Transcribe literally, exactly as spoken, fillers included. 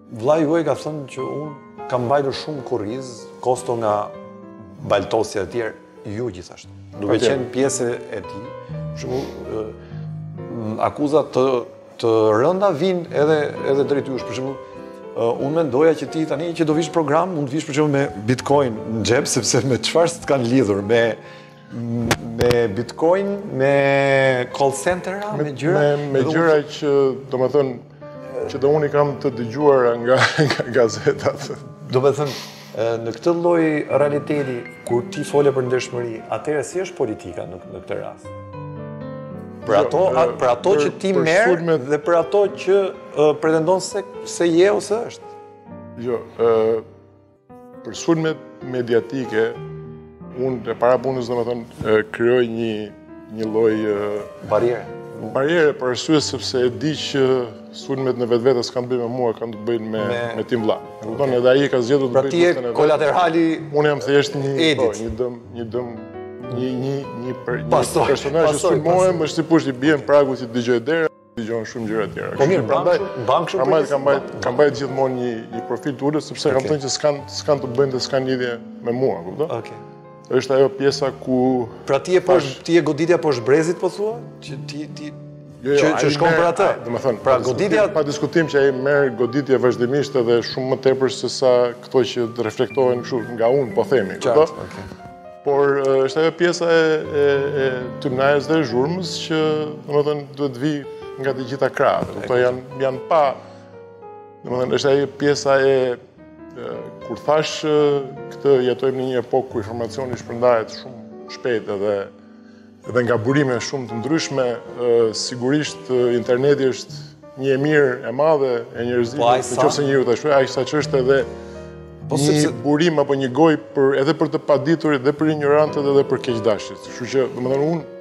Vllai juaj ka thënë që unë kam mbajtur shumë kurriz, kosto nga baltosja e tjerë, ju gjithashtu. Duke Atje. qenë pjesë e tij, për shembull, akuzat të të rënda vinë edhe edhe drejt jush. Për shembull, unë mendoja që ti tani që do vish program, mund të vish për shembull me Bitcoin në xhep, sepse me çfarë s'të kanë lidhur me me Bitcoin, me call center, me gjëra, me, me gjëra që domethënë që do unë i kam të dëgjuara nga nga gazetat. Do me thënë, në këtë lloj realiteti, kur ti fole për ndershmëri, atëherë si është politika në, në këtë rast? Për ato, Jo, a- për ato për- që ti për merr sulmet- dhe për ato që uh, pretendon se, se je ose është. Jo, ë për sulmet mediatike, unë e para punës domethënë krijoj një një lloj ë, Barriere. barriere për arsye sepse e di që sulmet në vetvete s'kan të bëjnë me mua, kanë të bëjnë me Me- me tim vlla. E kupton, edhe ai ka zgjedhur të Pra bëjë ti je luftën e vet. kolaterali. Unë jam thjesht një Edit. po, një dëm, një dëm, një një një, per, një Pasoj, personazh që pasoj, sulmohem, është sikur të bie në pragu që dëgjoj dera, dëgjon shumë gjëra të tjera. Po mirë, prandaj bank- bank shumë prandaj përgjithësi- kam mbajt kam mbajt gjithmonë një një profil të ulët sepse kam Okej. thënë që s'kan s'kan të bëjnë dhe s'kan lidhje me mua, kupton? Okej. Është ajo pjesa ku Pra ti je poshtë ti je goditja poshtë brezit, po thua? Që ti ti Jo, jo, që, ai që shkon merr- për atë. ai, Domethënë, pra pa diskutim- goditja pa diskutim që ai merr goditje vazhdimisht edhe shumë më tepër se sa këto që të reflektohen kështu nga unë, po themi, qartë. kupton? Okej. Por ë, është ajo pjesa e, e, e tymnajës dhe e zhurmës që domethënë duhet vi nga të gjitha krahët. Këto janë janë pa domethënë është ajo pjesa e, e kur thash ë, këtë jetojmë në një epokë ku informacioni shpërndahet shumë shpejt edhe edhe nga burime shumë të ndryshme, ë, sigurisht ë, interneti është një e mirë e madhe e njerëzimit, Po, ai sa? nëse njeriu ta shpreh, aq sa që është edhe Po një sepse burim apo një gojë për edhe për të paditurit, edhe për ignorantët, edhe për keqdashit. Kështu që, domethënë unë